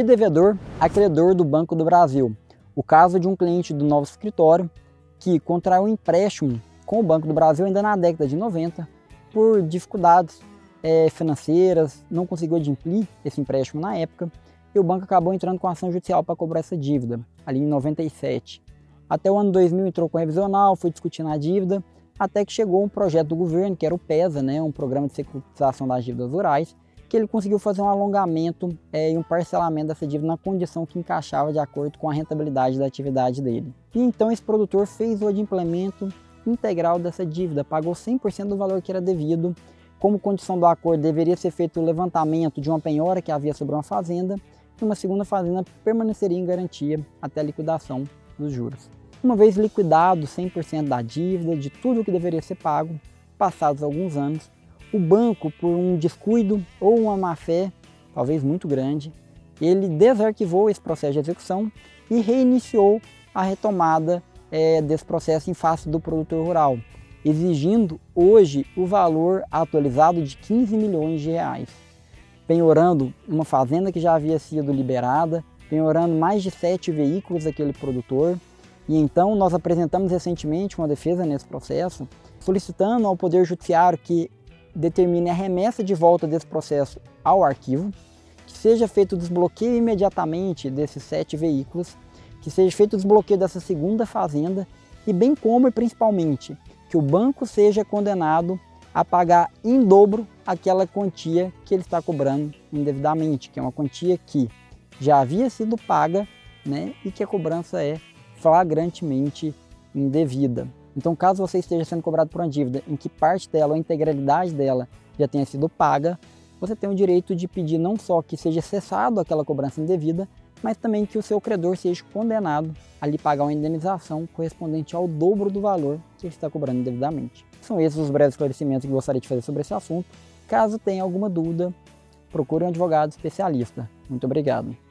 De devedor a credor do Banco do Brasil. O caso de um cliente do novo escritório que contraiu um empréstimo com o Banco do Brasil ainda na década de 90 por dificuldades financeiras, não conseguiu adimplir esse empréstimo na época e o banco acabou entrando com ação judicial para cobrar essa dívida, ali em 97. Até o ano 2000 entrou com revisional, foi discutindo a dívida, até que chegou um projeto do governo, que era o PESA, um programa de securitização das dívidas rurais, que ele conseguiu fazer um alongamento e um parcelamento dessa dívida na condição que encaixava de acordo com a rentabilidade da atividade dele. E então esse produtor fez o adimplemento integral dessa dívida, pagou 100% do valor que era devido. Como condição do acordo, deveria ser feito o levantamento de uma penhora que havia sobre uma fazenda e uma segunda fazenda permaneceria em garantia até a liquidação dos juros. Uma vez liquidado 100% da dívida, de tudo o que deveria ser pago, passados alguns anos, o banco, por um descuido ou uma má-fé, talvez muito grande, ele desarquivou esse processo de execução e reiniciou a retomada desse processo em face do produtor rural, exigindo hoje o valor atualizado de 15 milhões de reais, penhorando uma fazenda que já havia sido liberada, penhorando mais de 7 veículos daquele produtor. E então nós apresentamos recentemente uma defesa nesse processo, solicitando ao Poder Judiciário que determine a remessa de volta desse processo ao arquivo, que seja feito o desbloqueio imediatamente desses 7 veículos, que seja feito o desbloqueio dessa segunda fazenda e bem como e principalmente que o banco seja condenado a pagar em dobro aquela quantia que ele está cobrando indevidamente, que é uma quantia que já havia sido paga, e que a cobrança é flagrantemente indevida. Então, caso você esteja sendo cobrado por uma dívida em que parte dela ou a integralidade dela já tenha sido paga, você tem o direito de pedir não só que seja cessado aquela cobrança indevida, mas também que o seu credor seja condenado a lhe pagar uma indenização correspondente ao dobro do valor que ele está cobrando indevidamente. São esses os breves esclarecimentos que gostaria de fazer sobre esse assunto. Caso tenha alguma dúvida, procure um advogado especialista. Muito obrigado.